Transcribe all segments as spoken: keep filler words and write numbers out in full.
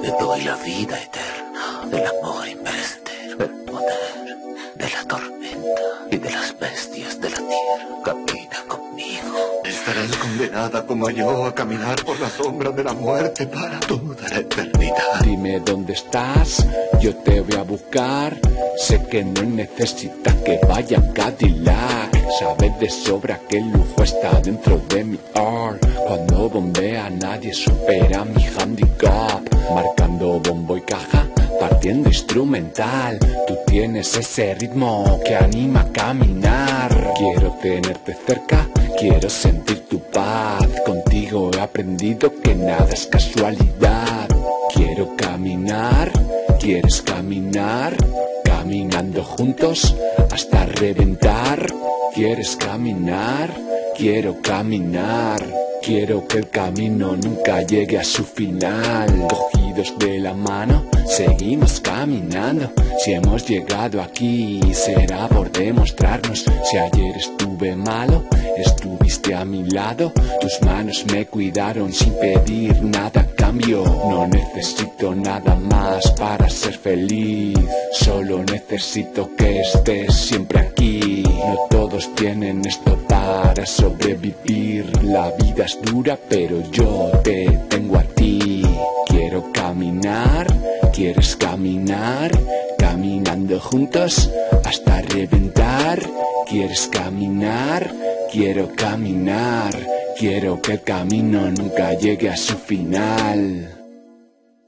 Te doy la vida eterna del amor imperecedero, el poder de la tormenta y de las bestias de la tierra. Camina conmigo. Estarás condenada como yo a caminar por la sombra de la muerte para toda la eternidad. Dime dónde estás, yo te voy a buscar. Sé que no necesitas que vaya a Cadillac. Sabes de sobra que el lujo está dentro de mi art. Cuando bombea nadie supera mi handicap. Marcando bombo y caja, partiendo instrumental. Tú tienes ese ritmo que anima a caminar. Quiero tenerte cerca, quiero sentir tu paz. Contigo he aprendido que nada es casualidad. Quiero caminar, ¿quieres caminar? Caminando juntos hasta reventar. ¿Quieres caminar? Quiero caminar. Quiero que el camino nunca llegue a su final. Cogidos de la mano, seguimos caminando. Si hemos llegado aquí, será por demostrarnos. Si ayer estuve malo, estuviste a mi lado. Tus manos me cuidaron sin pedir nada a cambio. No necesito nada más para ser feliz. Solo necesito que estés siempre aquí. No todos tienen esto para sobrevivir. La vida es dura, pero yo te tengo a ti. Quiero caminar, ¿quieres caminar? Caminando juntos hasta reventar. ¿Quieres caminar? Quiero caminar. Quiero que el camino nunca llegue a su final.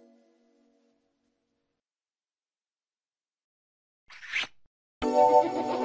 Thank you.